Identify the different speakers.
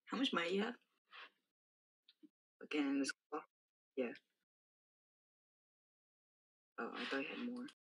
Speaker 1: How much money you have? Again, in this call? Yeah. Oh, I thought you had more.